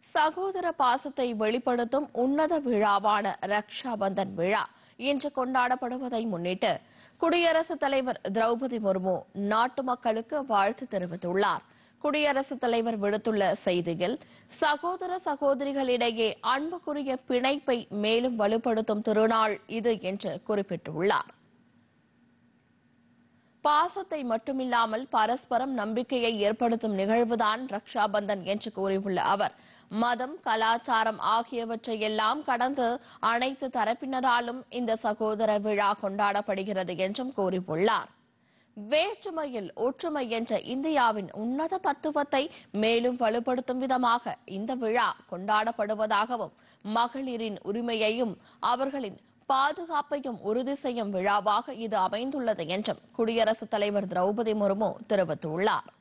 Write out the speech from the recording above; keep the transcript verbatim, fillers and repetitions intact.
சகோதர பாசத்தை வெளிப்படுத்தும் உன்னத விழாவான ரக்ஷா பந்தன் விழா இன்று கொண்டாடப்படுவதை முன்னிட்டு குடியரசுத் தலைவர் திரௌபதி முர்மு நாட்டு மக்களுக்கு வாழ்த்து தெரிவித்துள்ளார். குடியரசுத் தலைவர் விடுத்துள்ள செய்தியில், சகோதர சகோதரிகளிடையே அன்புக்குரிய பிணைப்பை மேலும் வலுப்படுத்தும் திருநாள் இது என்று குறிப்பிட்டுள்ளார். பாசத்தை மட்டுமில்லாமல் பரஸ்பரம் நம்பிக்கையை ஏற்படுத்தும் நிகழ்வுதான் ரக்ஷா பந்தன் என்று கூறியுள்ள அவர், மதம், கலாச்சாரம் ஆகியவற்றை எல்லாம் கடந்து அனைத்து தரப்பினராலும் இந்த சகோதர விழா கொண்டாடப்படுகிறது என்றும் கூறியுள்ளார். வேற்றுமையில் ஒற்றுமை என்ற இந்தியாவின் உன்னத தத்துவத்தை மேலும் வலுப்படுத்தும் விதமாக இந்த விழா கொண்டாடப்படுவதாகவும், மகளிரின் உரிமையையும் அவர்களின் பாதுகாப்பையும் உறுதி செய்யும் விழாவாக இது அமைந்துள்ளது என்றும் குடியரசுத் தலைவர் திரௌபதி முர்மு தெரிவித்துள்ளார்.